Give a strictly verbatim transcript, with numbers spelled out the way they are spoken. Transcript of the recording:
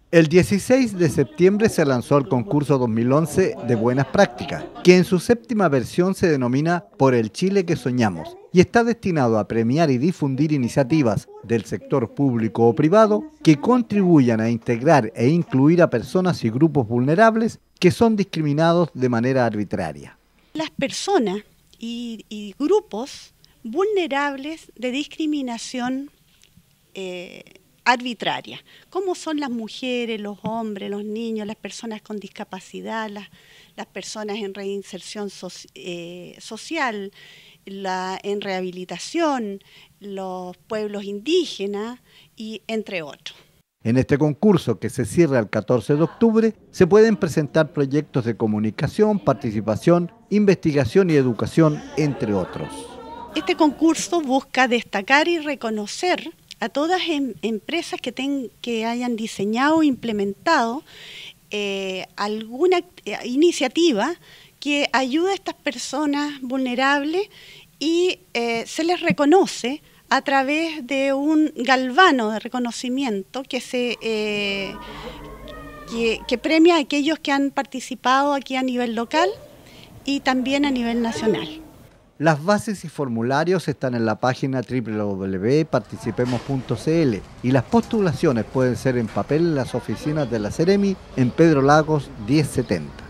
El dieciséis de septiembre se lanzó el concurso dos mil once de Buenas Prácticas, que en su séptima versión se denomina Por el Chile que Soñamos y está destinado a premiar y difundir iniciativas del sector público o privado que contribuyan a integrar e incluir a personas y grupos vulnerables que son discriminados de manera arbitraria. Las personas y, y grupos vulnerables de discriminación eh, arbitraria, como son las mujeres, los hombres, los niños, las personas con discapacidad, las, las personas en reinserción so, eh, social, la, en rehabilitación, los pueblos indígenas y entre otros. En este concurso, que se cierra el catorce de octubre, se pueden presentar proyectos de comunicación, participación, investigación y educación, entre otros. Este concurso busca destacar y reconocer a todas em empresas que, ten, que hayan diseñado o implementado eh, alguna eh, iniciativa que ayude a estas personas vulnerables y eh, se les reconoce a través de un galvano de reconocimiento que, se, eh, que, que premia a aquellos que han participado aquí a nivel local y también a nivel nacional. Las bases y formularios están en la página doble u doble u doble u punto participemos punto c l y las postulaciones pueden ser en papel en las oficinas de la Seremi en Pedro Lagos diez setenta.